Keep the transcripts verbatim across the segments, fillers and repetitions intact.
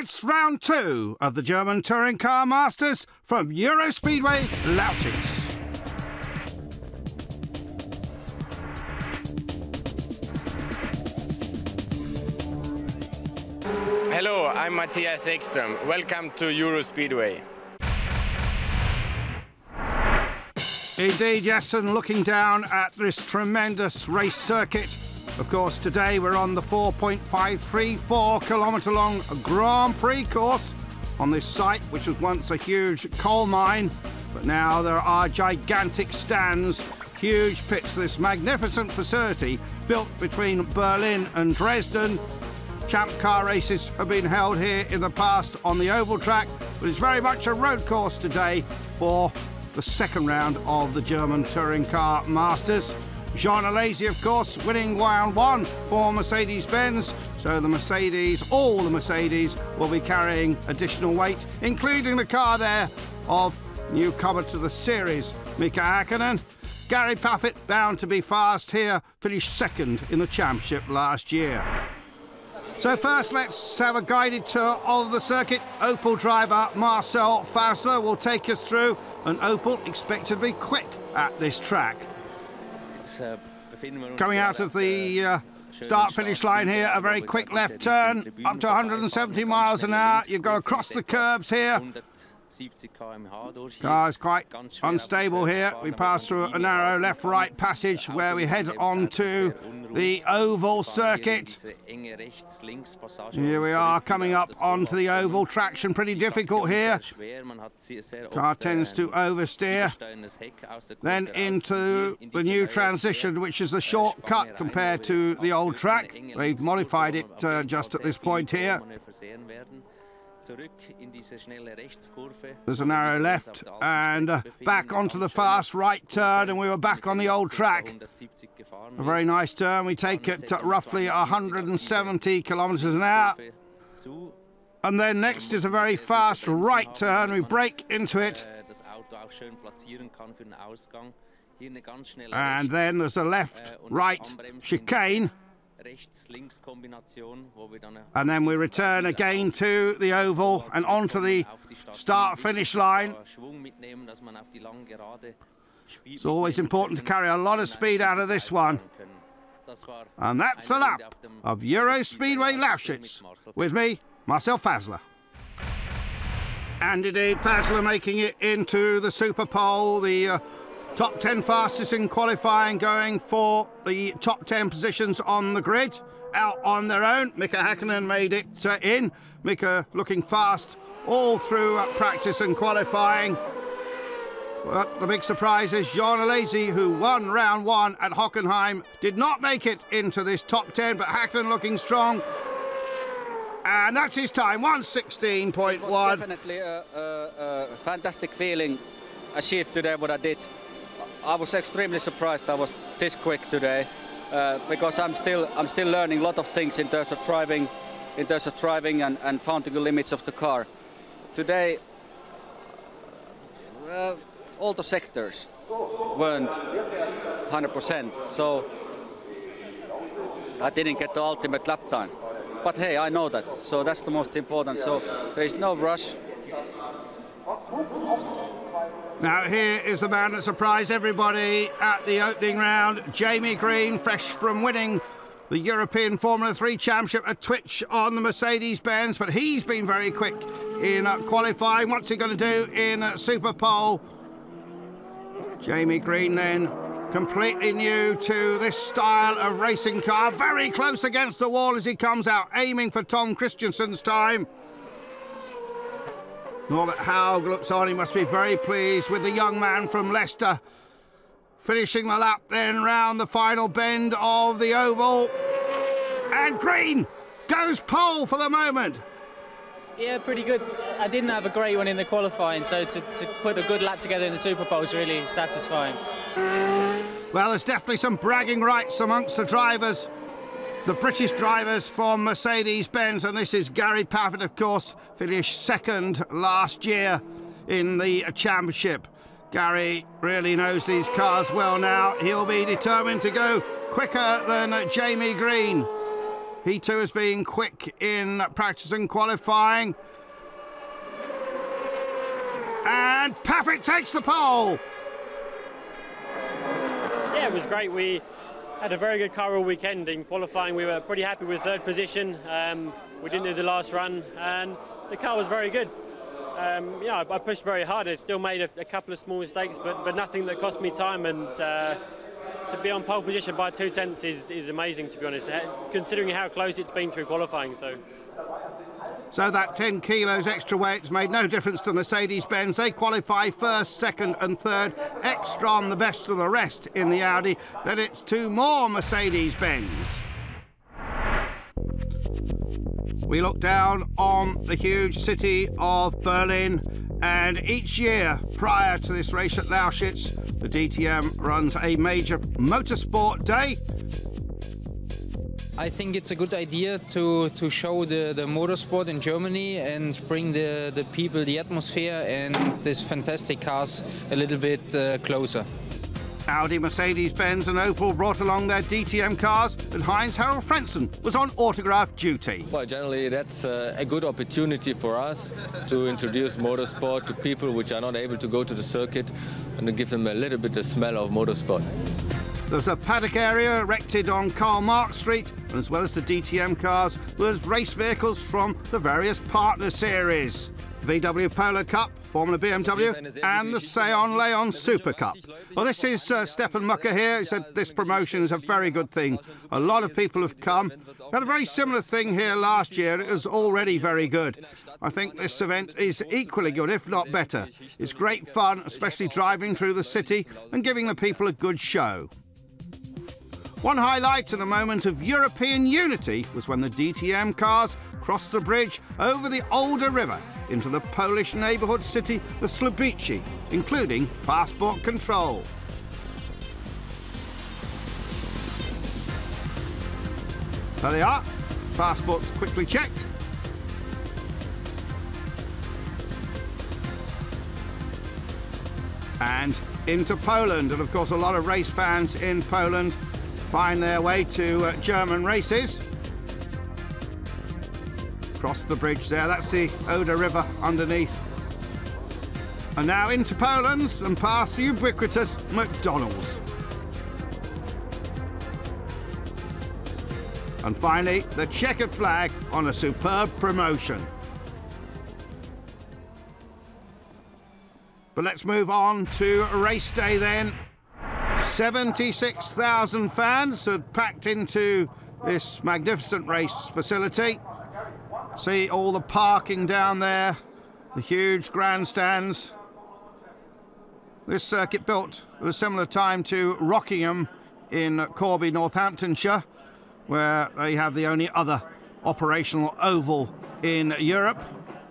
It's round two of the German Touring Car Masters from Eurospeedway Lausitz. Hello, I'm Matthias Ekström. Welcome to Eurospeedway. Indeed, yes, and looking down at this tremendous race circuit. Of course, today we're on the four point five three four kilometre long Grand Prix course on this site, which was once a huge coal mine, but now there are gigantic stands, huge pits, this magnificent facility built between Berlin and Dresden. Champ car races have been held here in the past on the oval track, but it's very much a road course today for the second round of the German Touring Car Masters. Jean Alesi, of course, winning round one for Mercedes-Benz. So the Mercedes, all the Mercedes, will be carrying additional weight, including the car there of newcomer to the series, Mika Häkkinen. Gary Paffett, bound to be fast here, finished second in the championship last year. So first, let's have a guided tour of the circuit. Opel driver Marcel Fassler will take us through, and Opel expected to be quick at this track. Coming out of the uh, start-finish line here, a very quick left turn, up to one hundred seventy miles an hour. You go across the curbs here. Car is quite unstable here. We pass through a narrow left-right passage where we head on to the oval circuit. Here we are coming up onto the oval. Traction pretty difficult here. Car tends to oversteer. Then into the new transition, which is a shortcut compared to the old track. They've modified it uh, just at this point here. There's a narrow left and uh, back onto the fast right turn, and we were back on the old track. A very nice turn. We take it at roughly one hundred seventy kilometres an hour. And then next is a very fast right turn. We brake into it. And then there's a left-right chicane. And then we return again to the oval and onto the start-finish line. It's always important to carry a lot of speed out of this one. And that's a lap of Eurospeedway Lausitz with me, Marcel Fassler. And indeed, Fassler making it into the Super Pole, the uh, top ten fastest in qualifying, going for the top ten positions on the grid. Out on their own, Mika Häkkinen made it uh, in. Mika looking fast all through uh, practice and qualifying. But the big surprise is Jean Alesi, who won round one at Hockenheim, did not make it into this top ten, but Häkkinen looking strong. And that's his time, one sixteen point one. Definitely a, a, a fantastic feeling achieved today what I did. I was extremely surprised I was this quick today, uh, because I'm still I'm still learning a lot of things in terms of driving, in terms of driving and, and finding the limits of the car. Today, uh, all the sectors weren't one hundred percent, so I didn't get the ultimate lap time. But hey, I know that, so that's the most important. So there is no rush. Now here is the man that surprised everybody at the opening round, Jamie Green, fresh from winning the European Formula three Championship at Twitch on the Mercedes-Benz, but he's been very quick in uh, qualifying. What's he going to do in uh, Super Pole? Jamie Green then, completely new to this style of racing car, very close against the wall as he comes out, aiming for Tom Christensen's time. Norbert Haug looks on, he must be very pleased with the young man from Leicester. Finishing the lap then round the final bend of the oval. And Green goes pole for the moment. Yeah, pretty good. I didn't have a great one in the qualifying, so to, to put a good lap together in the Super Pole is really satisfying. Well, there's definitely some bragging rights amongst the drivers. The British drivers from Mercedes-Benz, and this is Gary Paffett, of course, finished second last year in the championship. Gary really knows these cars well now. He'll be determined to go quicker than Jamie Green. He too has been quick in practice and qualifying. And Paffett takes the pole. Yeah, it was great. We had a very good car all weekend. In qualifying, we were pretty happy with third position. Um, we didn't do the last run, and the car was very good. Um, yeah, I pushed very hard. I still made a, a couple of small mistakes, but but nothing that cost me time. And uh, to be on pole position by two tenths is is amazing, to be honest, considering how close it's been through qualifying. So. So that ten kilos extra weight's made no difference to Mercedes-Benz. They qualify first, second and third. Ekstrom the best of the rest in the Audi. Then it's two more Mercedes-Benz. We look down on the huge city of Berlin, and each year prior to this race at Lausitz, the D T M runs a major motorsport day. I think it's a good idea to, to show the, the motorsport in Germany and bring the, the people, the atmosphere and these fantastic cars a little bit uh, closer. Audi, Mercedes-Benz and Opel brought along their D T M cars, and Heinz-Harald Frentzen was on autograph duty. Well, generally that's uh, a good opportunity for us to introduce motorsport to people which are not able to go to the circuit and to give them a little bit of smell of motorsport. There's a paddock area erected on Karl Marx Street, and as well as the D T M cars, there's race vehicles from the various partner series. V W Polo Cup, Formula B M W, and the Seon Leon Super Cup. Well, this is uh, Stefan Mucker here. He said this promotion is a very good thing. A lot of people have come. We had a very similar thing here last year. It was already very good. I think this event is equally good, if not better. It's great fun, especially driving through the city and giving the people a good show. One highlight and a moment of European unity was when the D T M cars crossed the bridge over the Oder River into the Polish neighbourhood city of Słubice, including passport control. There they are, passports quickly checked. And into Poland, and of course a lot of race fans in Poland find their way to uh, German races. Across the bridge there, that's the Oder River underneath. And now into Poland and past the ubiquitous McDonald's. And finally, the checkered flag on a superb promotion. But let's move on to race day then. seventy-six thousand fans had packed into this magnificent race facility. See all the parking down there, the huge grandstands. This circuit built at a similar time to Rockingham in Corby, Northamptonshire, where they have the only other operational oval in Europe.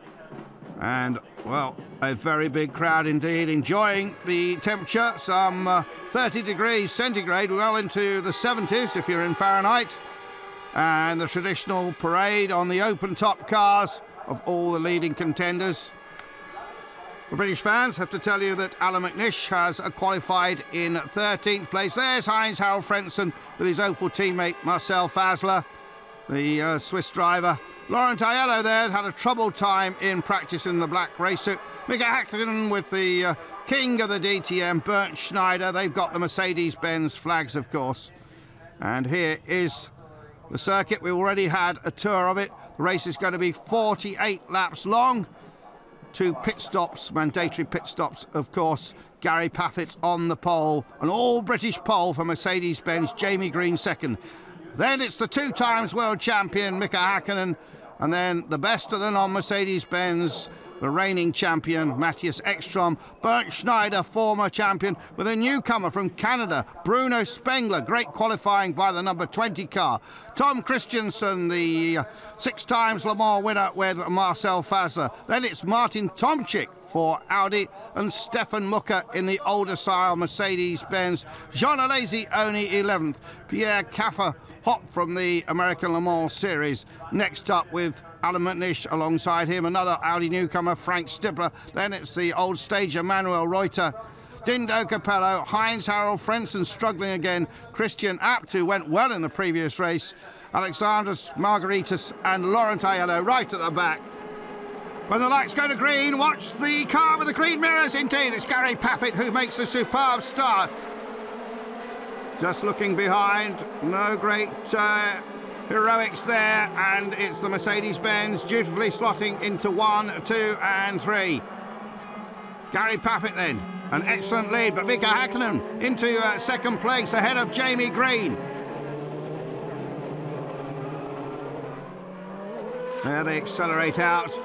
And, well, a very big crowd indeed, enjoying the temperature, some uh, thirty degrees centigrade, well into the seventies if you're in Fahrenheit. And the traditional parade on the open-top cars of all the leading contenders. The British fans have to tell you that Alan McNish has qualified in thirteenth place. There's Heinz-Harald Frentzen with his Opel teammate Marcel Fasler, the uh, Swiss driver. Laurent Aiello there had a troubled time in practice in the black race suit. Mika Häkkinen with the uh, king of the D T M, Bernd Schneider. They've got the Mercedes-Benz flags, of course. And here is the circuit. We already had a tour of it. The race is going to be forty-eight laps long. Two pit stops, mandatory pit stops, of course. Gary Paffett on the pole, an all-British pole for Mercedes-Benz, Jamie Green second. Then it's the two times world champion, Mika Häkkinen, and then the best of the non-Mercedes-Benz, the reigning champion, Matthias Ekstrom. Bernd Schneider, former champion, with a newcomer from Canada, Bruno Spengler. Great qualifying by the number twenty car. Tom Christensen, the six times Le Mans winner with Marcel Fasler. Then it's Martin Tomczyk for Audi and Stefan Mucker in the older style Mercedes-Benz. Jean Alesi only eleventh. Pierre Caffer hot from the American Le Mans series. Next up with Alan McNish alongside him, another Audi newcomer, Frank Stibler. Then it's the old stager, Manuel Reuter. Dindo Capello, Heinz-Harald Frentzen struggling again. Christian Abt, who went well in the previous race. Alexandros Margaritis and Laurent Aiello right at the back. When the lights go to green, watch the car with the green mirrors. Indeed, it's Gary Paffett who makes a superb start. Just looking behind, no great uh, heroics there, and it's the Mercedes-Benz dutifully slotting into one, two and three. Gary Paffett then, an excellent lead, but Mika Häkkinen into uh, second place ahead of Jamie Green. There they accelerate out.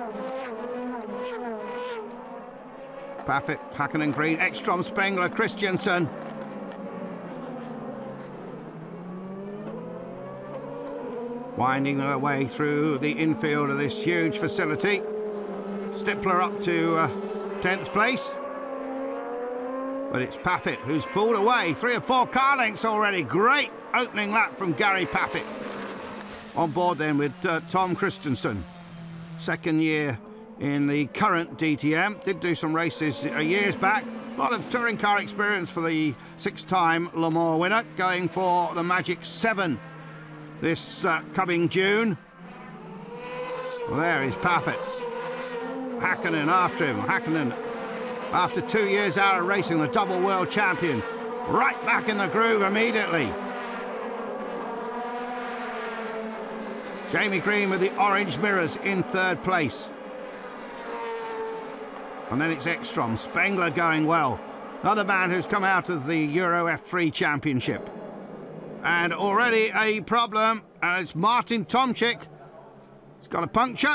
Paffett, Häkkinen, Green, Ekstrom, Spengler, Christensen. Winding their way through the infield of this huge facility. Stippler up to uh, tenth place. But it's Paffett who's pulled away. Three or four car lengths already. Great opening lap from Gary Paffett. On board then with uh, Tom Christensen. Second year in the current D T M. Did do some races uh, years back. A lot of touring car experience for the six-time Le Mans winner. Going for the Magic seven this uh, coming June. Well, there is Paffett. Häkkinen after him. Häkkinen, after two years out of racing, the double world champion, right back in the groove immediately. Jamie Green with the orange mirrors in third place. And then it's Ekstrom. Spengler going well. Another man who's come out of the Euro F three Championship. And already a problem, and it's Martin Tomczyk. He's got a puncture.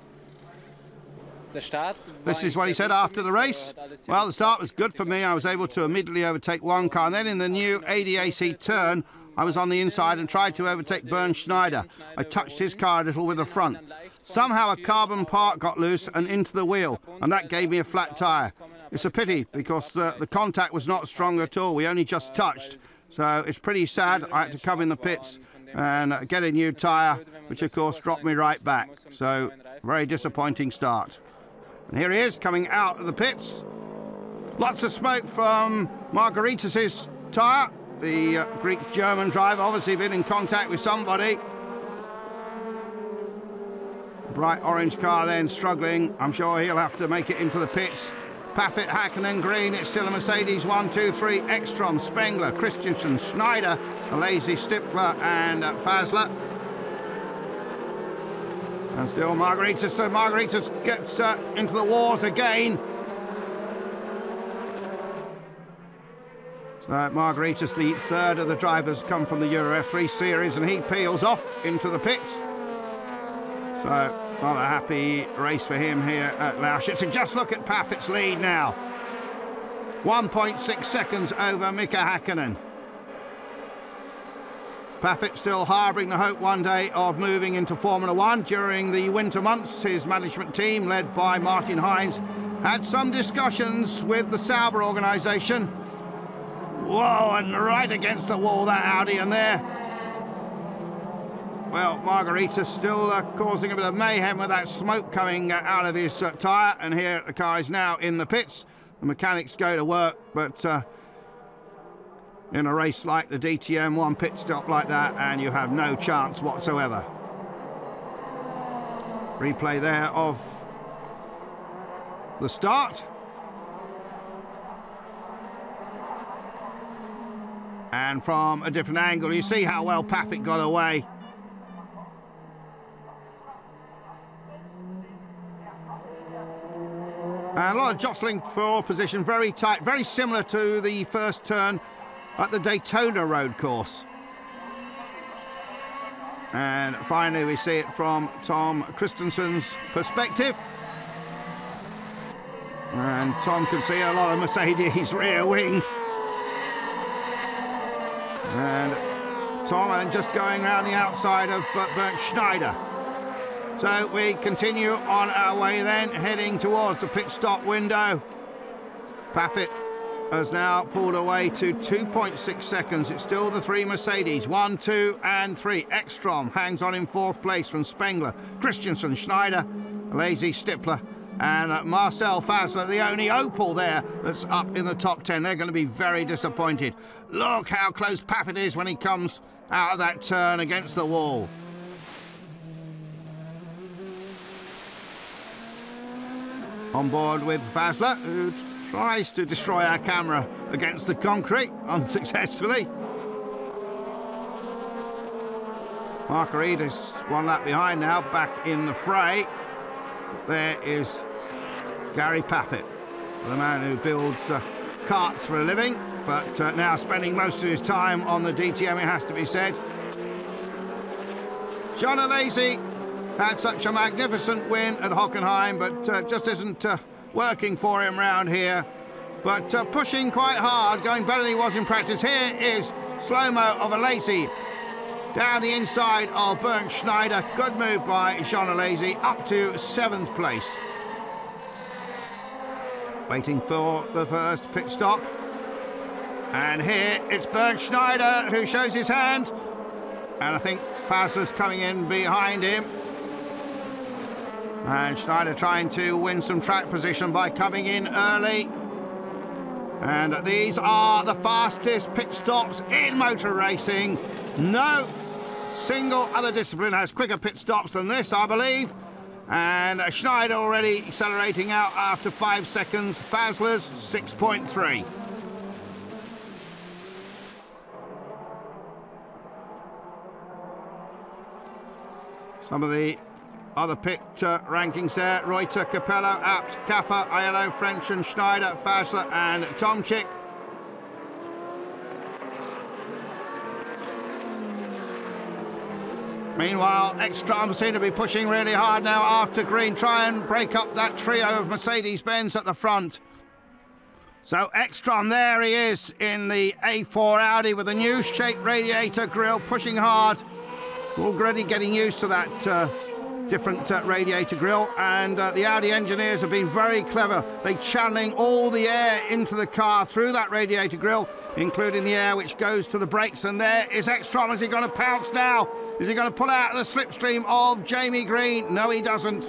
This is what he said after the race. Well, the start was good for me. I was able to immediately overtake one car. And then in the new A D A C turn, I was on the inside and tried to overtake Bernd Schneider. I touched his car a little with the front. Somehow a carbon part got loose and into the wheel, and that gave me a flat tyre. It's a pity because the, the contact was not strong at all. We only just touched. So it's pretty sad. I had to come in the pits and get a new tyre, which of course dropped me right back. So very disappointing start. And here he is coming out of the pits. Lots of smoke from Margaritis' tyre. The uh, Greek-German driver obviously been in contact with somebody. Bright orange car then struggling. I'm sure he'll have to make it into the pits. Paffett, Häkkinen, Green. It's still a Mercedes. One, two, three. Ekstrom, Spengler, Christensen, Schneider, Lazy, Stippler and uh, Fasler. And still Margaritis. So Margaritis gets uh, into the wars again. So Margaritis, the third of the drivers, come from the Euro F three series, and he peels off into the pits. So not a happy race for him here at Lausitz. And just look at Paffett's lead now. one point six seconds over Mika Häkkinen. Paffett still harbouring the hope one day of moving into Formula One. During the winter months, his management team, led by Martin Hines, had some discussions with the Sauber organisation. Whoa, and right against the wall, that Audi, and there. Well, Margaritis still uh, causing a bit of mayhem with that smoke coming uh, out of his uh, tyre, and here the car is now in the pits. The mechanics go to work, but uh, in a race like the D T M, one pit stop like that, and you have no chance whatsoever. Replay there of the start. And from a different angle, you see how well Paffett got away. And a lot of jostling for position, very tight, very similar to the first turn at the Daytona road course. And finally we see it from Tom Christensen's perspective. And Tom can see a lot of Mercedes rear wing. And Tom and just going around the outside of uh, Bernd Schneider. So we continue on our way then, heading towards the pit stop window. Paffett has now pulled away to two point six seconds. It's still the three Mercedes, one, two and three. Ekstrom hangs on in fourth place from Spengler, Christensen, Schneider, Lazy, Stippler and uh, Marcel Fasler, the only Opel there that's up in the top ten. They're going to be very disappointed. Look how close Paffett is when he comes out of that turn against the wall. On board with Fasler, who tries to destroy our camera against the concrete unsuccessfully. Margaritis one lap behind now, back in the fray. There is Gary Paffett, the man who builds uh, carts for a living, but uh, now spending most of his time on the D T M, it has to be said. Jean Alesi had such a magnificent win at Hockenheim, but uh, just isn't uh, working for him round here. But uh, pushing quite hard, going better than he was in practice. Here is slow-mo of Alesi down the inside of Bernd Schneider. Good move by Jean Alesi, up to seventh place. Waiting for the first pit stop. And here it's Bernd Schneider who shows his hand. And I think Fasler's coming in behind him. And Schneider trying to win some track position by coming in early. And these are the fastest pit stops in motor racing. No single other discipline has quicker pit stops than this, I believe. And Schneider already accelerating out after five seconds. Fasler's six point three. Some of the other pit uh, rankings there: Reuter, Capello, Abt, Kaffer, Aiello, French and Schneider, Fasler and Tomczyk. Meanwhile, Ekstrom seem to be pushing really hard now after Green, try and break up that trio of Mercedes-Benz at the front. So Ekstrom, there he is in the A four Audi with a new shaped radiator grille, pushing hard. Already getting used to that uh, different uh, radiator grille, and uh, the Audi engineers have been very clever. They're channeling all the air into the car through that radiator grille, including the air which goes to the brakes. And there is Ekstrom. Is he going to pounce now? Is he going to pull out the slipstream of Jamie Green? No, he doesn't.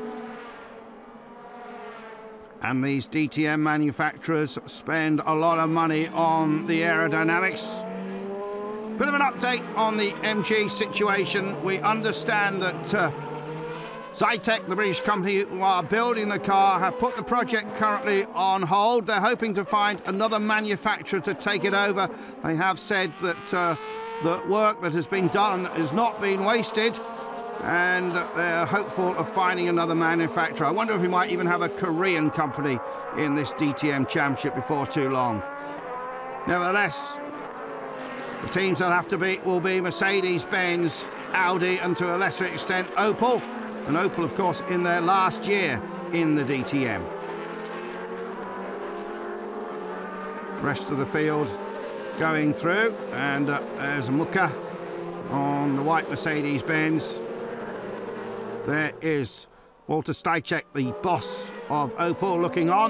And these D T M manufacturers spend a lot of money on the aerodynamics. Bit of an update on the M G situation. We understand that uh, Zytec, the British company who are building the car, have put the project currently on hold. They're hoping to find another manufacturer to take it over. They have said that uh, the work that has been done has not been wasted, and they're hopeful of finding another manufacturer. I wonder if we might even have a Korean company in this D T M championship before too long. Nevertheless, the teams they'll have to beat will be Mercedes-Benz, Audi, and to a lesser extent Opel. And Opel, of course, in their last year in the D T M. Rest of the field going through, and uh, there's Muka on the white Mercedes-Benz. There is Walter Steichek, the boss of Opel, looking on.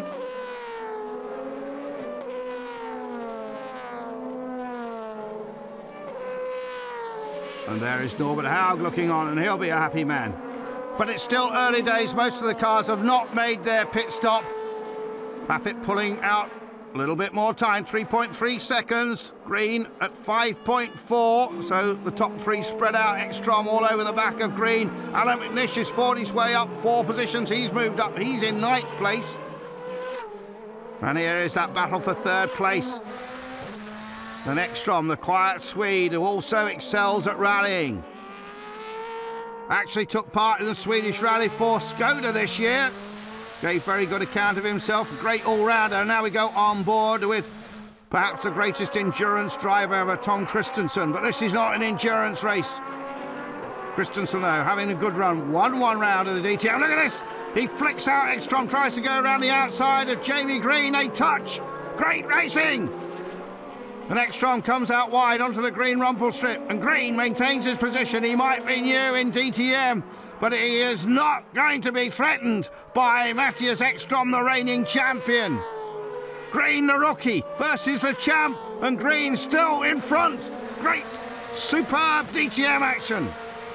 And there is Norbert Haug looking on, and he'll be a happy man. But it's still early days. Most of the cars have not made their pit stop. Paffett pulling out a little bit more time, three point three seconds. Green at five point four, so the top three spread out. Ekstrom all over the back of Green. Alan McNish has fought his way up four positions. He's moved up. He's in ninth place. And here is that battle for third place. And Ekstrom, the quiet Swede, who also excels at rallying. Actually took part in the Swedish rally for Skoda this year. Gave very good account of himself, a great all-rounder. Now we go on board with perhaps the greatest endurance driver ever, Tom Christensen. But this is not an endurance race. Christensen, though, having a good run. Won one round of the D T M. Look at this. He flicks out. Ekstrom tries to go around the outside of Jamie Green. They touch. Great racing. And Ekstrom comes out wide onto the green rumble strip, and Green maintains his position. He might be new in D T M, but he is not going to be threatened by Matthias Ekstrom, the reigning champion. Green, the rookie, versus the champ, and Green still in front. Great, superb D T M action.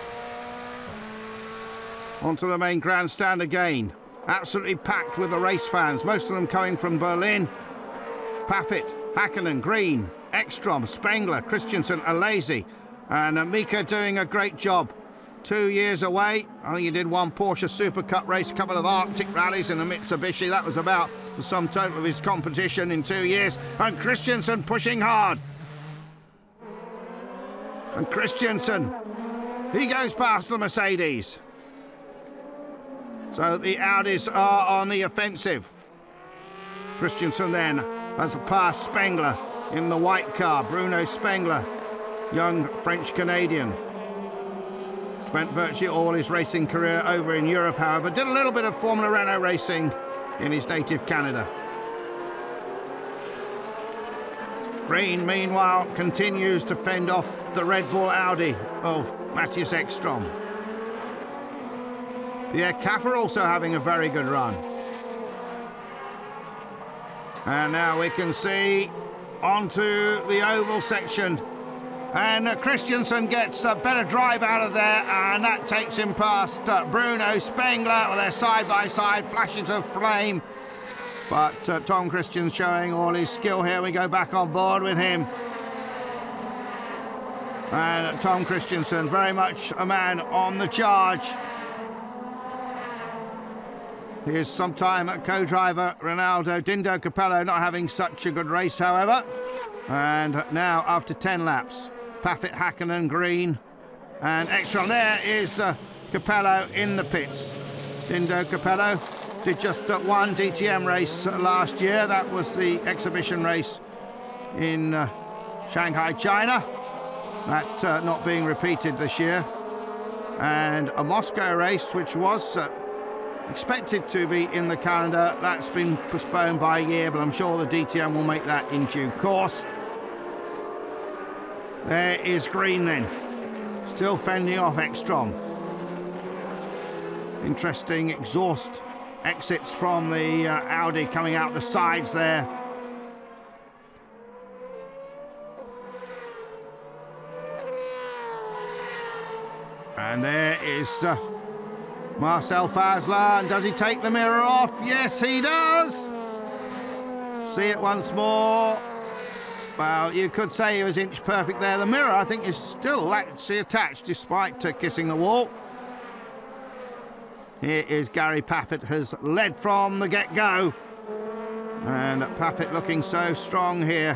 Onto the main grandstand again. Absolutely packed with the race fans, most of them coming from Berlin. Paffett, Hakkinen, Green, Ekstrom, Spengler, Christensen, Alesi, And uh, Mika doing a great job. Two years away. I think he did one Porsche Super Cup race, a couple of Arctic rallies in a Mitsubishi. That was about the sum total of his competition in two years. And Christiansen pushing hard. And Christiansen, he goes past the Mercedes. So the Audis are on the offensive. Christiansen then has passed Spengler in the white car. Bruno Spengler, young French-Canadian. Spent virtually all his racing career over in Europe, however. Did a little bit of Formula Renault racing in his native Canada. Green, meanwhile, continues to fend off the Red Bull Audi of Matthias Ekstrom. Pierre Caffer also having a very good run. And now we can see onto the oval section. And uh, Christiansen gets a better drive out of there, and that takes him past uh, Bruno Spengler. Well, they're side by side, flashes of flame. But uh, Tom Christian showing all his skill here. We go back on board with him. And uh, Tom Christiansen, very much a man on the charge. Here's sometime co-driver Ronaldo Dindo Capello not having such a good race, however. And now, after ten laps, Paffett, Hakkinen, Green, and Ekstrom. There is uh, Capello in the pits. Dindo Capello did just uh, one D T M race uh, last year. That was the exhibition race in uh, Shanghai, China. That uh, not being repeated this year. And a Moscow race, which was uh, expected to be in the calendar, that's been postponed by a year, but I'm sure the D T M will make that in due course. There is Green then, still fending off Ekstrom. Interesting exhaust exits from the uh, Audi coming out the sides there. And there is uh, Marcel Fazler, and does he take the mirror off? Yes, he does. See it once more. Well, you could say he was inch perfect there. The mirror, I think, is still actually attached despite uh, kissing the wall. Here is Gary Paffett, has led from the get-go. And Paffett looking so strong here.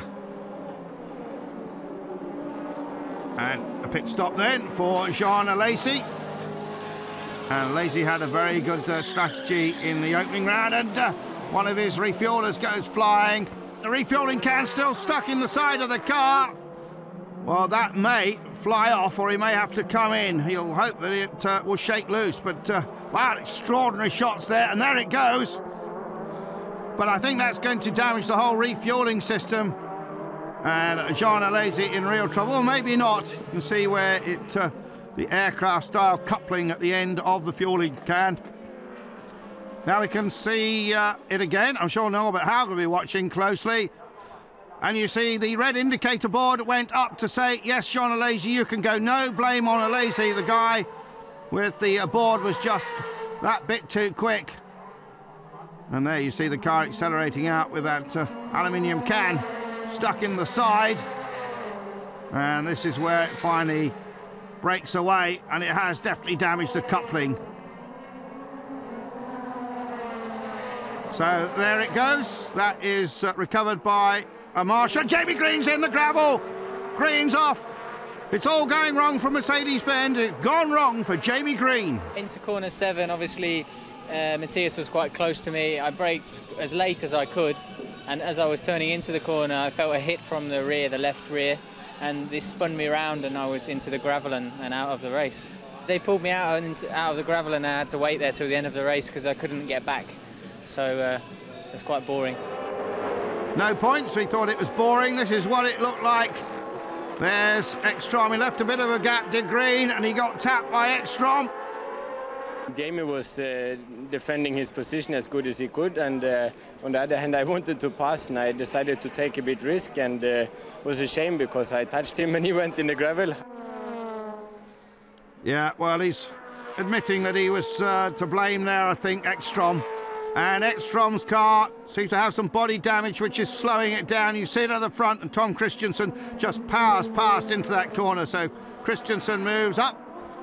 And a pit stop then for Jean Alesi. And Alesi had a very good uh, strategy in the opening round, and uh, one of his refuelers goes flying. The refueling can still stuck in the side of the car. Well, that may fly off, or he may have to come in. He'll hope that it uh, will shake loose, but uh, wow, extraordinary shots there, and there it goes. But I think that's going to damage the whole refueling system. And Jean Alesi in real trouble. Well, maybe not. You can see where it, uh, the aircraft-style coupling at the end of the fueling can. Now we can see uh, it again. I'm sure Norbert Haug will be watching closely. And you see the red indicator board went up to say, yes, Jean Alesi, you can go. No blame on Alesi. The guy with the uh, board was just that bit too quick. And there you see the car accelerating out with that uh, aluminium can stuck in the side. And this is where it finally breaks away, and it has definitely damaged the coupling. So there it goes. That is uh, recovered by a Marshall. Jamie Green's in the gravel. Green's off. It's all going wrong for Mercedes-Benz. It's gone wrong for Jamie Green. Into corner seven, obviously, uh, Matthias was quite close to me. I braked as late as I could, and as I was turning into the corner, I felt a hit from the rear, the left rear, and this spun me around, and I was into the gravel and, and out of the race. They pulled me out, into, out of the gravel, and I had to wait there till the end of the race because I couldn't get back. So uh, it's quite boring. No points. We thought it was boring. This is what it looked like. There's Ekstrom. He left a bit of a gap, did Green, and he got tapped by Ekstrom. Jamie was uh, defending his position as good as he could, and uh, on the other hand, I wanted to pass, and I decided to take a bit risk, and uh, it was a shame because I touched him and he went in the gravel. Yeah, well, he's admitting that he was uh, to blame there, I think, Ekstrom. And Ekstrom's car seems to have some body damage, which is slowing it down. You see it at the front, and Tom Christensen just powers past into that corner. So Christensen moves up.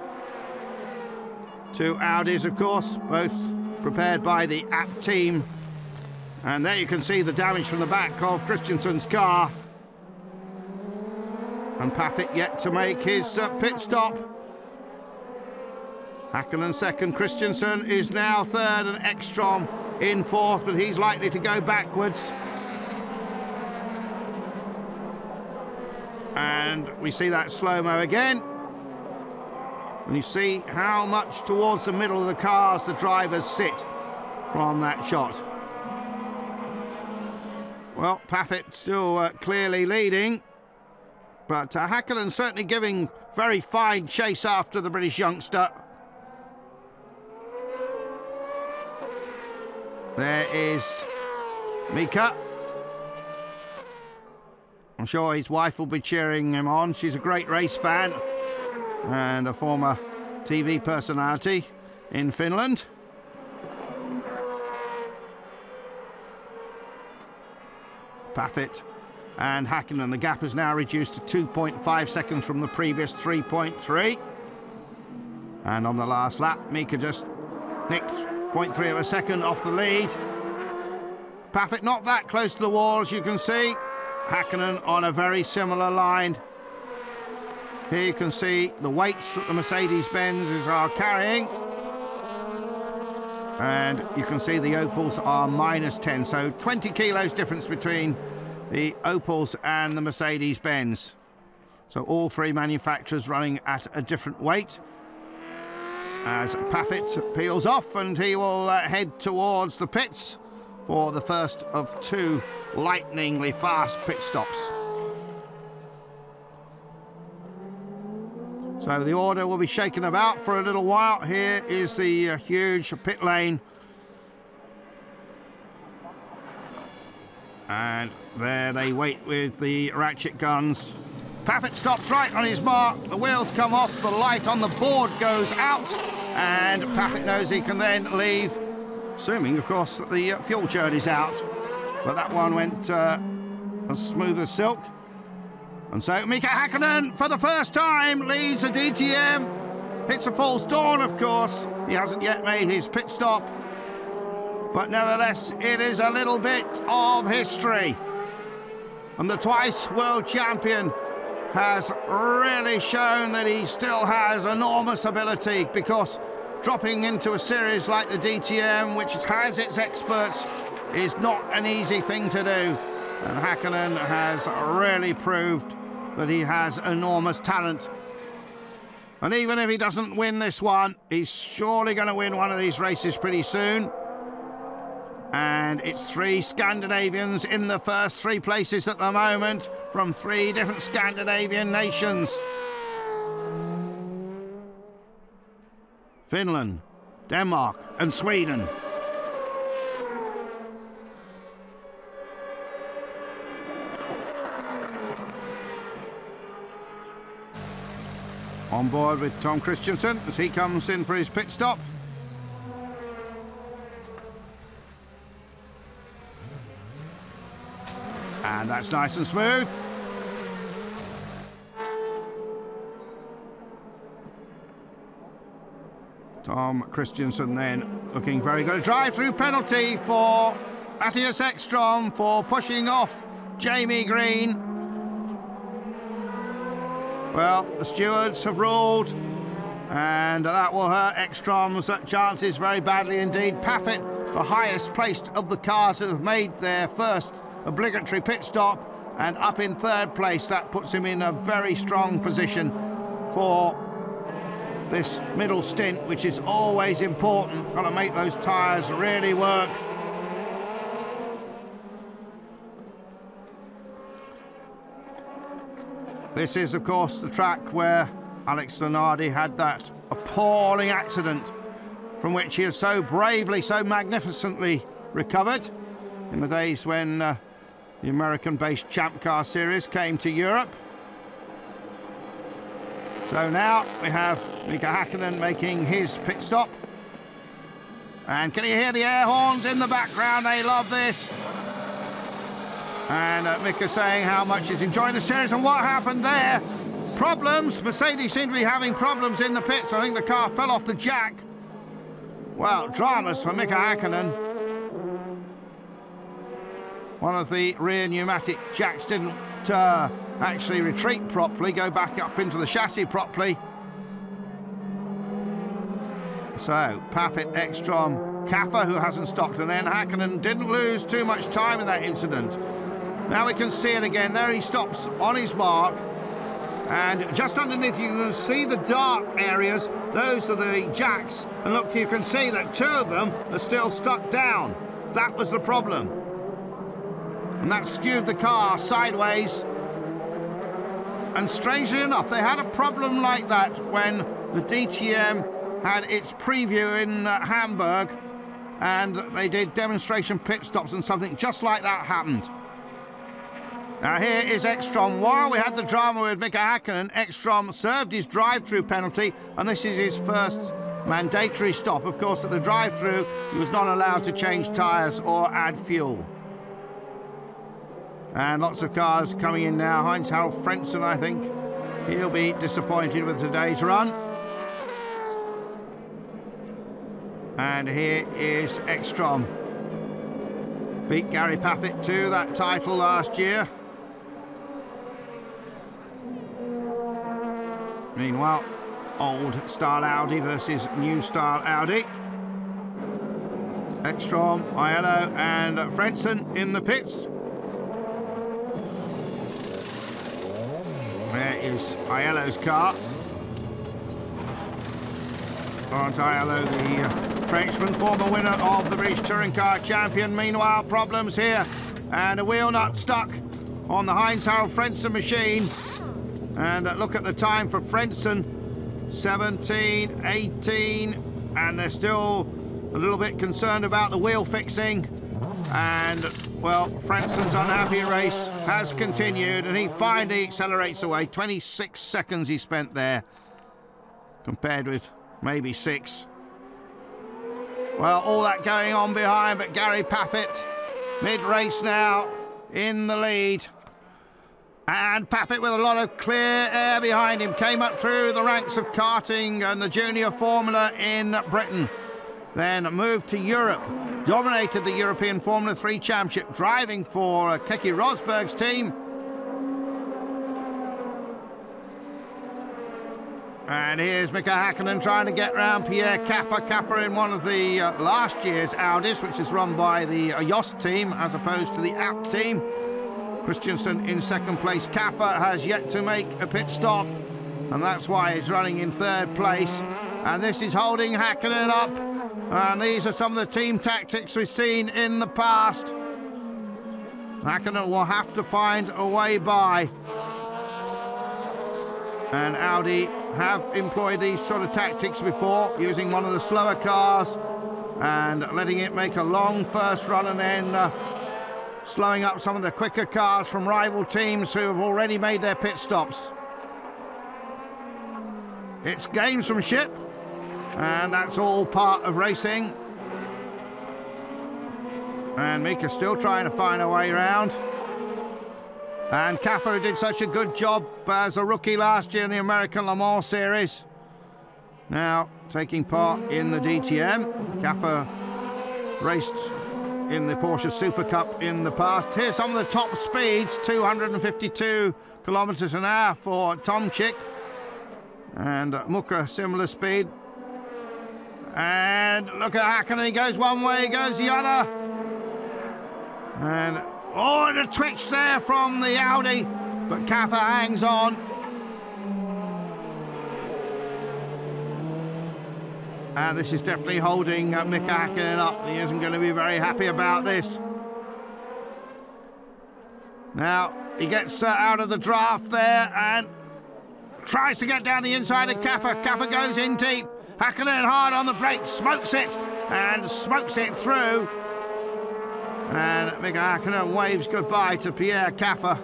Two Audis, of course, both prepared by the A P team. And there you can see the damage from the back of Christensen's car. And Paffett yet to make his uh, pit stop. Hakkinen second, Christensen is now third, and Ekstrom in fourth, but he's likely to go backwards. And we see that slow-mo again. And you see how much towards the middle of the cars the drivers sit from that shot. Well, Paffett still uh, clearly leading, but uh, Hakkinen certainly giving very fine chase after the British youngster. There is Mika. I'm sure his wife will be cheering him on. She's a great race fan and a former T V personality in Finland. Paffett and Hakkinen. The gap is now reduced to two point five seconds from the previous three point three. And on the last lap, Mika just nicked zero point three of a second off the lead. Paffett not that close to the wall, as you can see. Hakkinen on a very similar line. Here you can see the weights that the Mercedes-Benzes are carrying. And you can see the Opels are minus ten, so twenty kilos difference between the Opels and the Mercedes-Benz. So all three manufacturers running at a different weight. As Paffett peels off, and he will uh, head towards the pits for the first of two lightningly fast pit stops. So the order will be shaken about for a little while. Here is the uh, huge pit lane. And there they wait with the ratchet guns. Paffett stops right on his mark. The wheels come off, the light on the board goes out, and Paffett knows he can then leave, assuming, of course, that the uh, fuel churn is out. But that one went uh, as smooth as silk. And so Mika Hakkinen, for the first time, leads a D T M. It's a false dawn, of course. He hasn't yet made his pit stop. But nevertheless, it is a little bit of history. And the twice world champion has really shown that he still has enormous ability, because dropping into a series like the D T M, which has its experts, is not an easy thing to do. And Hakkinen has really proved that he has enormous talent. And even if he doesn't win this one, he's surely going to win one of these races pretty soon. And it's three Scandinavians in the first three places at the moment from three different Scandinavian nations. Finland, Denmark and Sweden. On board with Tom Christensen as he comes in for his pit stop. And that's nice and smooth. Tom Christensen then looking very good. A drive-through penalty for Mattias Ekstrom for pushing off Jamie Green. Well, the stewards have ruled, and that will hurt Ekstrom's chances very badly indeed. Paffett, the highest placed of the cars that have made their first obligatory pit stop, and up in third place. That puts him in a very strong position for this middle stint, which is always important. Got to make those tyres really work. This is, of course, the track where Alex Zanardi had that appalling accident from which he has so bravely, so magnificently recovered in the days when uh, the American-based Champ Car Series came to Europe. So now we have Mika Hakkinen making his pit stop. And can you hear the air horns in the background? They love this. And uh, Mika saying how much he's enjoying the series. And what happened there? Problems. Mercedes seem to be having problems in the pits. I think the car fell off the jack. Well, dramas for Mika Häkkinen. One of the rear pneumatic jacks didn't uh, actually retreat properly, go back up into the chassis properly. So, Paffett, Ekstrom, Kaffer, who hasn't stopped, and then Häkkinen didn't lose too much time in that incident. Now we can see it again. There he stops on his mark. And just underneath you can see the dark areas. Those are the jacks. And look, you can see that two of them are still stuck down. That was the problem. And that skewed the car sideways. And strangely enough, they had a problem like that when the D T M had its preview in uh, Hamburg, and they did demonstration pit stops, and something just like that happened. Now here is Ekstrom. While we had the drama with Mika Häkkinen, Ekstrom served his drive-through penalty, and this is his first mandatory stop. Of course, at the drive-through, he was not allowed to change tyres or add fuel. And lots of cars coming in now. Heinz-Harald Frentzen, I think. He'll be disappointed with today's run. And here is Ekstrom. Beat Gary Paffett to that title last year. Meanwhile, old style Audi versus new style Audi. Ekstrom, Aiello and Frentzen in the pits. There is Aiello's car. Laurent Aiello, the uh, Frenchman, former winner of the British Touring Car Champion. Meanwhile, problems here. And a wheel nut stuck on the Heinz-Harald Frentzen machine. And uh, look at the time for Frentzen. seventeen, eighteen. And they're still a little bit concerned about the wheel fixing. And, well, Frentzen's unhappy race has continued, and he finally accelerates away. twenty-six seconds he spent there, compared with maybe six. Well, all that going on behind, but Gary Paffett, mid-race now, in the lead. And Paffett with a lot of clear air behind him, came up through the ranks of karting and the junior formula in Britain. Then moved to Europe, dominated the European Formula three Championship, driving for uh, Keke Rosberg's team. And here's Mika Häkkinen trying to get round Pierre Kaffer. Kaffer in one of the uh, last year's Audis, which is run by the uh, Jost team as opposed to the Abt team. Christensen in second place. Kaffer has yet to make a pit stop, and that's why he's running in third place. And this is holding Häkkinen up. And these are some of the team tactics we've seen in the past. Häkkinen will have to find a way by. And Audi have employed these sort of tactics before, using one of the slower cars and letting it make a long first run, and then uh, slowing up some of the quicker cars from rival teams who have already made their pit stops. It's gamesmanship, and that's all part of racing. And Mika's still trying to find a way around. And Kaffer, who did such a good job as a rookie last year in the American Le Mans Series, now taking part in the D T M. Kaffer raced in the Porsche Super Cup in the past. Here's some of the top speeds, two hundred fifty-two kilometers an hour for Tomczyk. And uh, Muka, similar speed. And look at Häkkinen, he goes one way, he goes the other. And oh, and a twitch there from the Audi, but Kaffer hangs on. And this is definitely holding uh, Mika Häkkinen up. He isn't going to be very happy about this. Now, he gets uh, out of the draft there and tries to get down the inside of Kaffer. Kaffer goes in deep. Häkkinen hard on the brakes, smokes it, and smokes it through. And Mika Häkkinen waves goodbye to Pierre Kaffer.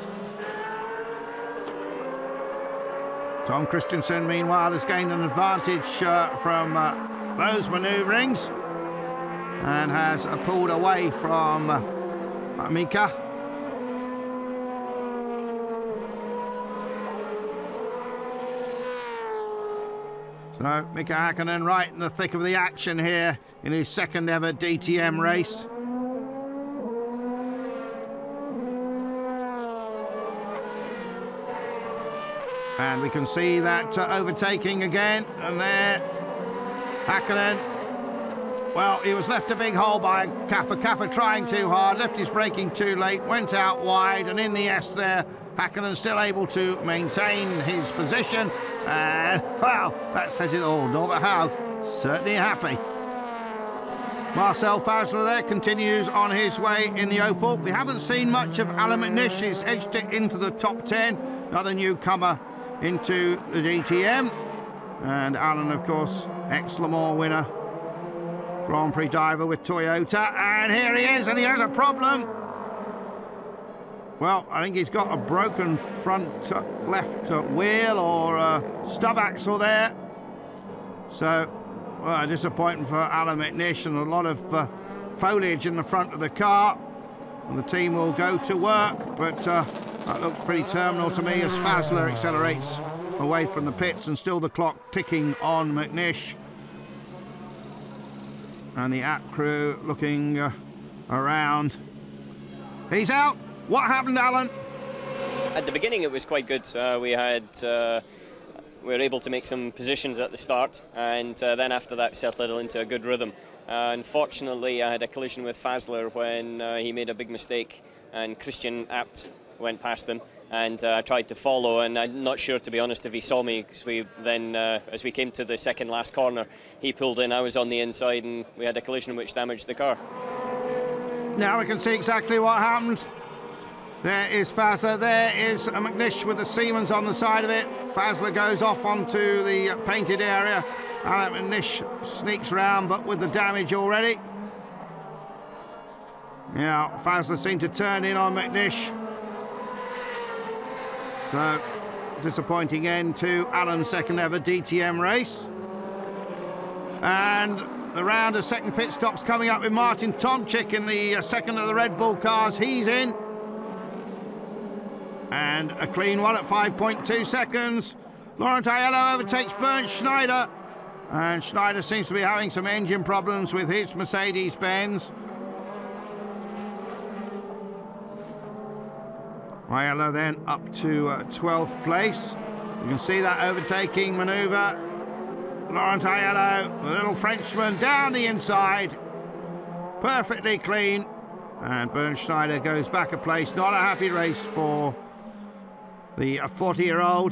Tom Christensen, meanwhile, has gained an advantage uh, from uh, those manoeuvrings. and has uh, pulled away from uh, Mika. So Mika Häkkinen right in the thick of the action here in his second ever D T M race. And we can see that uh, overtaking again, and there, Häkkinen, well, he was left a big hole by Kaffer. Kaffer trying too hard, left his braking too late, went out wide, and in the S there, Häkkinen still able to maintain his position, and, well, that says it all. Norbert Haug certainly happy. Marcel Fassler there continues on his way in the Opel. We haven't seen much of Allan McNish. He's edged it into the top ten, another newcomer into the D T M. And Allan, of course, ex-Le Mans winner, Grand Prix diver with Toyota. And here he is, and he has a problem. Well, I think he's got a broken front uh, left uh, wheel or uh, stub axle there. So, well, a disappointment for Allan McNish, and a lot of uh, foliage in the front of the car. And the team will go to work, but uh, that looks pretty terminal to me as Fassler accelerates away from the pits, and still the clock ticking on McNish. And the app crew looking uh, around. He's out. What happened, Alan? At the beginning it was quite good. Uh, we had uh, we were able to make some positions at the start, and uh, then after that settled into a good rhythm. Uh, unfortunately, I had a collision with Fassler when uh, he made a big mistake, and Christian Abt went past him, and uh, I tried to follow, and I'm not sure, to be honest, if he saw me, because we then, uh, as we came to the second last corner, he pulled in, I was on the inside, and we had a collision which damaged the car. Now we can see exactly what happened. There is Fassler, there is McNish with the Siemens on the side of it. Fassler goes off onto the painted area. Allan McNish sneaks round, but with the damage already. Yeah, Fassler seemed to turn in on McNish. So, disappointing end to Allan's second ever D T M race. And the round of second pit stops coming up with Martin Tomczyk in the uh, second of the Red Bull cars. He's in. And a clean one at five point two seconds. Laurent Aiello overtakes Bernd Schneider. And Schneider seems to be having some engine problems with his Mercedes-Benz. Aiello then up to uh, twelfth place. You can see that overtaking manoeuvre. Laurent Aiello, the little Frenchman, down the inside. Perfectly clean. And Bernd Schneider goes back a place. Not a happy race for the forty-year-old.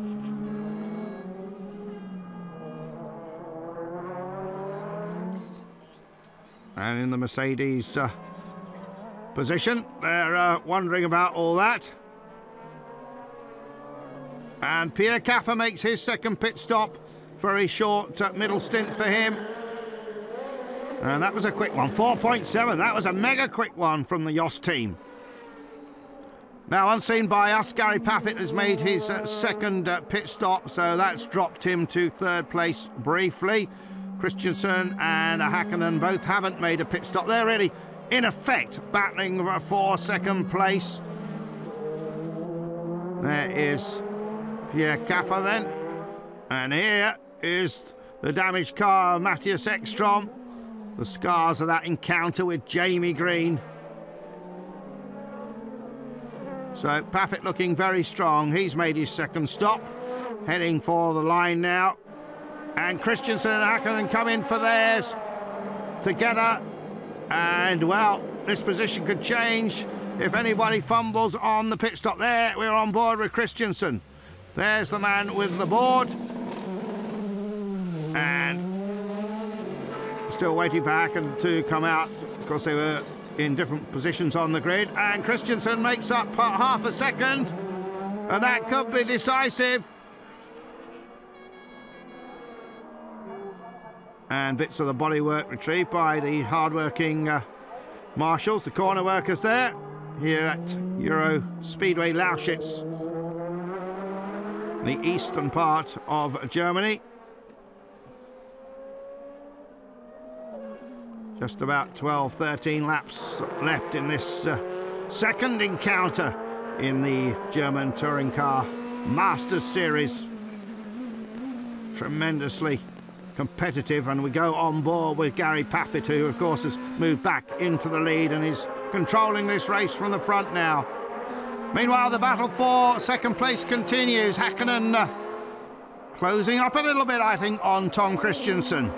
And in the Mercedes uh, position, they're uh, wondering about all that. And Pierre Kaffer makes his second pit stop. Very short uh, middle stint for him. And that was a quick one, four point seven. That was a mega quick one from the Yost team. Now, unseen by us, Gary Paffett has made his uh, second uh, pit stop, so that's dropped him to third place briefly. Christensen and Häkkinen both haven't made a pit stop. They're really, in effect, battling for second place. There is Pierre Kaffer then. And here is the damaged car of Matthias Ekstrom. The scars of that encounter with Jamie Green. So Paffett looking very strong. He's made his second stop, heading for the line now. And Christensen and Häkkinen come in for theirs together. And, well, this position could change if anybody fumbles on the pit stop. There, we're on board with Christensen. There's the man with the board. And still waiting for Häkkinen to come out. Of course, they were in different positions on the grid. And Christensen makes up half a second. And that could be decisive. And bits of the bodywork retrieved by the hard-working uh, marshals, the corner workers there, here at Euro Speedway Lausitz, the eastern part of Germany. Just about twelve, thirteen laps left in this uh, second encounter in the German Touring Car Masters Series. Tremendously competitive, and we go on board with Gary Paffett, who of course has moved back into the lead and is controlling this race from the front now. Meanwhile, the battle for second place continues. Häkkinen uh, closing up a little bit, I think, on Tom Christensen.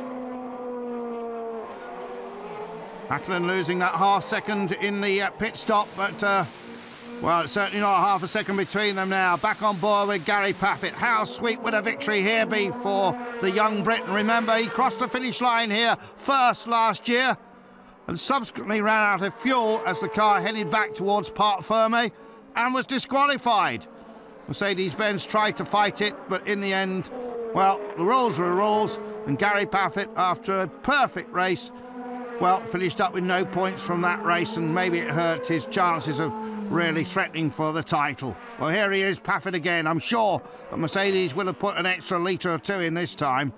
Häkkinen losing that half second in the uh, pit stop, but uh, well, it's certainly not half a second between them now. Back on board with Gary Paffett. How sweet would a victory here be for the young Briton? Remember, he crossed the finish line here first last year and subsequently ran out of fuel as the car headed back towards Parc Fermé and was disqualified. Mercedes-Benz tried to fight it, but in the end, well, the rules were rules, and Gary Paffett, after a perfect race, well, finished up with no points from that race, and maybe it hurt his chances of really threatening for the title. Well, here he is, Paffett again. I'm sure that Mercedes will have put an extra litre or two in this time.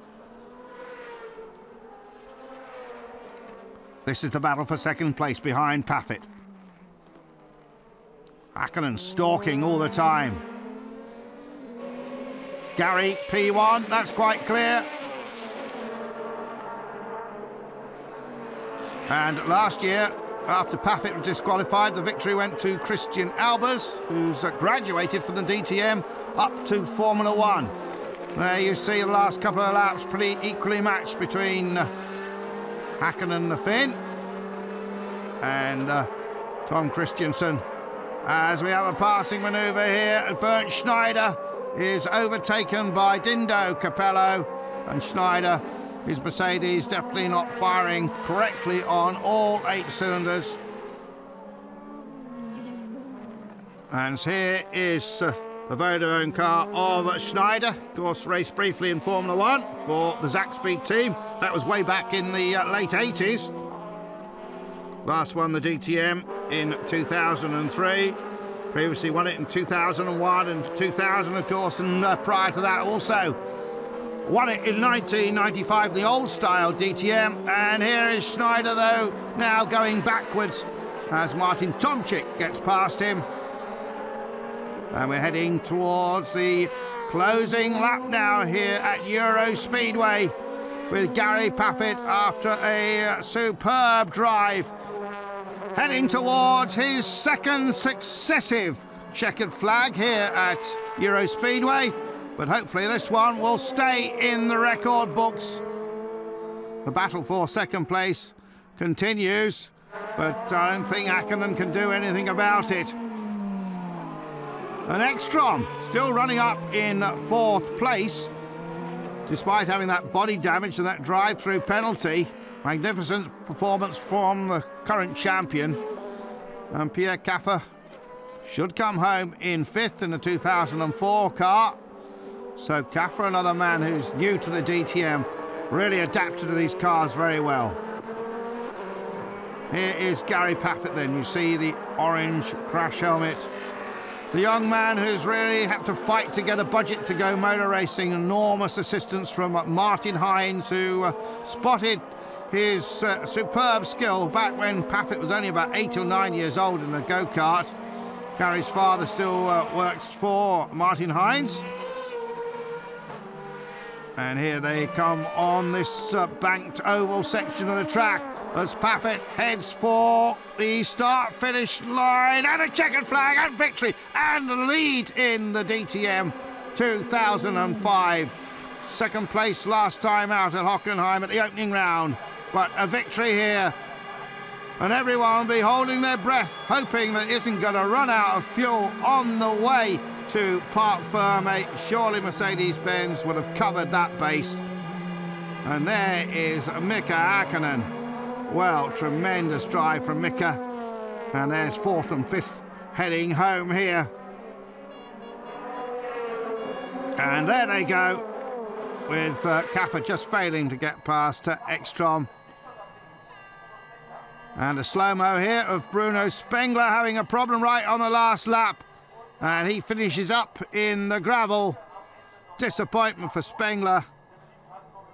This is the battle for second place behind Paffett. Häkkinen stalking all the time. Gary, P one, that's quite clear. And last year, after Paffett was disqualified, the victory went to Christian Albers, who's graduated from the D T M up to Formula One. There you see the last couple of laps pretty equally matched between uh, Häkkinen and the Finn and uh, Tom Christensen. As we have a passing manoeuvre here, Bernd Schneider is overtaken by Dindo Capello, and Schneider, his Mercedes, definitely not firing correctly on all eight cylinders. And here is uh, the Vodafone car of Schneider. Of course, raced briefly in Formula One for the Zakspeed team. That was way back in the uh, late eighties. Last won the D T M in two thousand three. Previously won it in two thousand one and two thousand, of course, and uh, prior to that also won it in nineteen ninety-five, the old-style D T M. And here is Schneider, though, now going backwards as Martin Tomczyk gets past him. And we're heading towards the closing lap now here at Euro Speedway with Gary Paffett after a superb drive, heading towards his second successive checkered flag here at Euro Speedway. But hopefully this one will stay in the record books. The battle for second place continues, but I don't think Häkkinen can do anything about it. And Ekstrom still running up in fourth place, despite having that body damage and that drive-through penalty. Magnificent performance from the current champion. And Pierre Caffer should come home in fifth in the two thousand four car. So Caffer, another man who's new to the D T M, really adapted to these cars very well. Here is Gary Paffett then. You see the orange crash helmet. The young man who's really had to fight to get a budget to go motor racing. Enormous assistance from Martin Hines, who uh, spotted his uh, superb skill back when Paffett was only about eight or nine years old in a go-kart. Gary's father still uh, works for Martin Hines. And here they come on this uh, banked oval section of the track as Paffett heads for the start-finish line, and a checkered flag and victory and lead in the D T M two thousand five. Second place last time out at Hockenheim at the opening round, but a victory here. And everyone will be holding their breath, hoping that it isn't going to run out of fuel on the way to Parc Fermé. Surely Mercedes-Benz would have covered that base. And there is Mika Häkkinen. Well, tremendous drive from Mika. And there's fourth and fifth heading home here. And there they go, with uh, Caffer just failing to get past uh, Ekstrom. And a slow-mo here of Bruno Spengler having a problem right on the last lap. And he finishes up in the gravel. Disappointment for Spengler.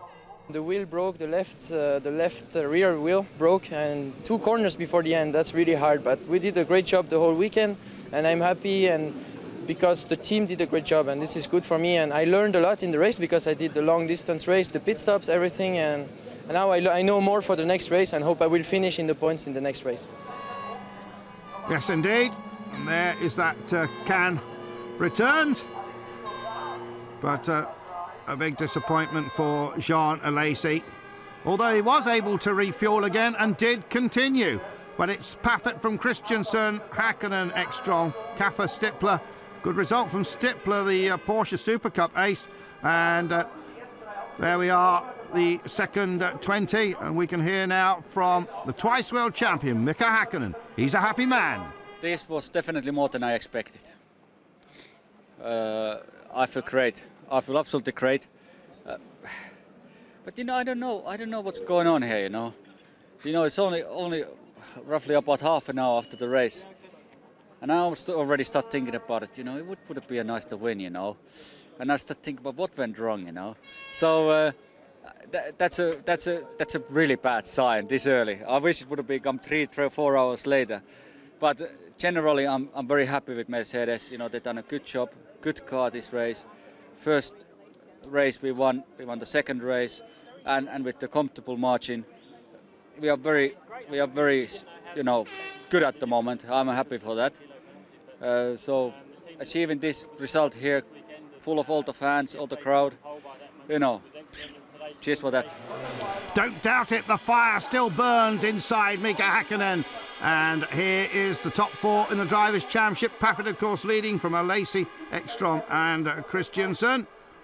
The wheel broke, the left, uh, the left uh, rear wheel broke, and two corners before the end. That's really hard, but we did a great job the whole weekend, and I'm happy, and because the team did a great job, and this is good for me. And I learned a lot in the race because I did the long distance race, the pit stops, everything, and, and now I, I know more for the next race, and hope I will finish in the points in the next race. Yes, indeed. And there is that uh, can returned, but. Uh, A big disappointment for Jean Alesi, although he was able to refuel again and did continue. But it's Paffett from Christensen, Häkkinen, Ekstrom, Kaffer, Stippler. Good result from Stippler, the uh, Porsche Super Cup ace. And uh, there we are, the second uh, twenty. And we can hear now from the twice world champion, Mika Häkkinen. He's a happy man. This was definitely more than I expected. Uh, I feel great. I feel absolutely great, uh, but you know I don't know I don't know what's going on here. You know, you know it's only only roughly about half an hour after the race, and I was already start thinking about it. You know, it would would it be a nice to win. You know, and I start thinking about what went wrong. You know, so uh, th that's a that's a that's a really bad sign this early. I wish it would have become three, three, four hours later, but generally I'm I'm very happy with Mercedes. You know, they've done a good job, good car this race. First race we won, we won the second race, and, and with the comfortable margin, we are very, we are very, you know, good at the moment. I'm happy for that. Uh, so achieving this result here, full of all the fans, all the crowd, you know, cheers for that. Don't doubt it, the fire still burns inside Mika Häkkinen. And here is the top four in the Drivers' Championship. Paffett, of course, leading from Alesi, Ekstrom and uh, Christensen.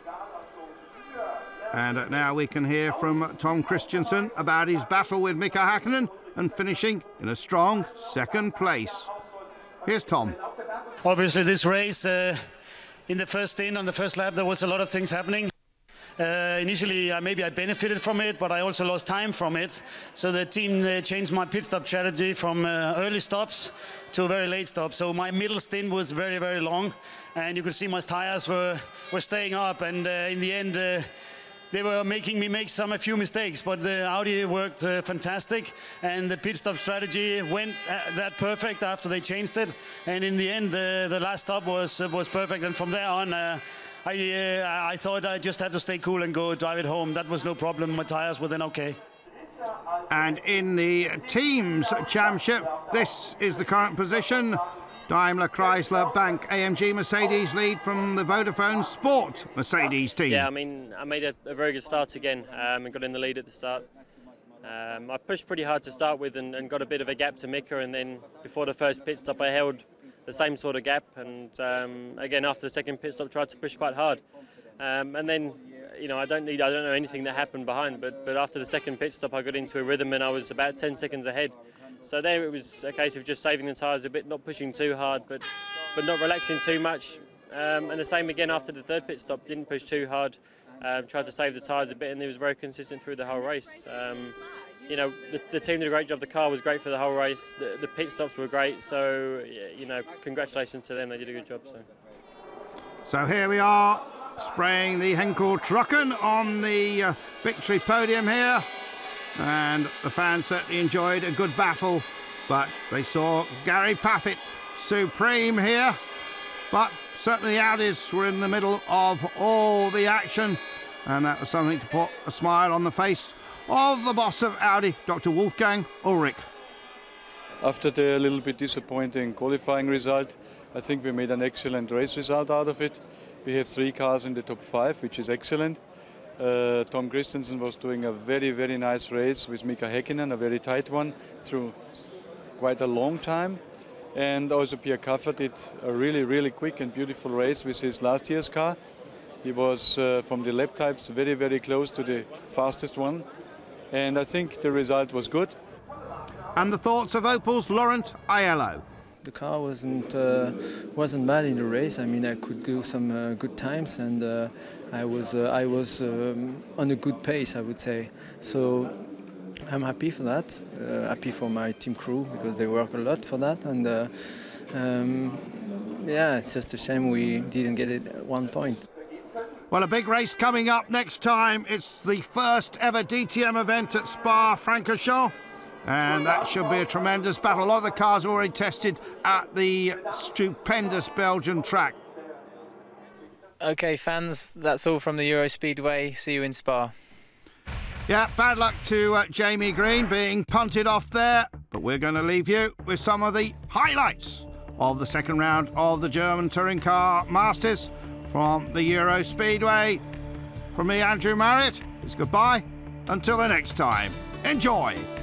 And uh, now we can hear from Tom Christensen about his battle with Mika Häkkinen and finishing in a strong second place. Here's Tom. Obviously, this race, uh, in the first stint, on the first lap, there was a lot of things happening. Uh, initially, uh, maybe I benefited from it, but I also lost time from it. So the team uh, changed my pit stop strategy from uh, early stops to very late stops. So my middle stint was very, very long, and you could see my tires were were staying up. And uh, in the end, uh, they were making me make some a few mistakes. But the Audi worked uh, fantastic, and the pit stop strategy went uh, that perfect after they changed it. And in the end, uh, the last stop was uh, was perfect. And from there on. Uh, I, uh, I thought I just had to stay cool and go drive it home. That was no problem. My tires were then okay. And in the Teams Championship, this is the current position. Daimler, Chrysler, Bank, A M G, Mercedes lead from the Vodafone Sport Mercedes team. Yeah, I mean, I made a, a very good start again um, and got in the lead at the start. Um, I pushed pretty hard to start with and, and got a bit of a gap to Mika, and then before the first pit stop I held the same sort of gap, and um, again after the second pit stop tried to push quite hard, um, and then you know I don't need I don't know anything that happened behind, but but after the second pit stop I got into a rhythm and I was about ten seconds ahead. So there it was a case of just saving the tyres a bit, not pushing too hard, but but not relaxing too much. Um, and the same again after the third pit stop, didn't push too hard, um, tried to save the tyres a bit, and it was very consistent through the whole race. Um, You know, the, the team did a great job. The car was great for the whole race. The, the pit stops were great. So, you know, congratulations to them. They did a good job. So, so here we are, spraying the Henkel Trucken on the uh, victory podium here. And the fans certainly enjoyed a good battle. But they saw Gary Paffett supreme here. But certainly the Audis were in the middle of all the action. And that was something to put a smile on the face of the boss of Audi, Doctor Wolfgang Ullrich. After the little bit disappointing qualifying result, I think we made an excellent race result out of it. We have three cars in the top five, which is excellent. Uh, Tom Christensen was doing a very, very nice race with Mika Häkkinen, a very tight one, through quite a long time. And also Pierre Kaffer did a really, really quick and beautiful race with his last year's car. He was, uh, from the lap types, very, very close to the fastest one. And I think the result was good. And the thoughts of Opel's Laurent Aiello. The car wasn't uh, wasn't bad in the race. I mean, I could go some uh, good times, and uh, I was uh, I was um, on a good pace, I would say. So I'm happy for that. Uh, happy for my team crew because they work a lot for that, and uh, um, yeah, it's just a shame we didn't get it at one point. Well, a big race coming up next time. It's the first ever D T M event at Spa-Francorchamps. And that should be a tremendous battle. A lot of the cars are already tested at the stupendous Belgian track. OK, fans, that's all from the Euro Speedway. See you in Spa. Yeah, bad luck to uh, Jamie Green being punted off there. But we're going to leave you with some of the highlights of the second round of the German Touring Car Masters from the Euro Speedway. From me, Andrew Marriott, it's goodbye. Until the next time, enjoy.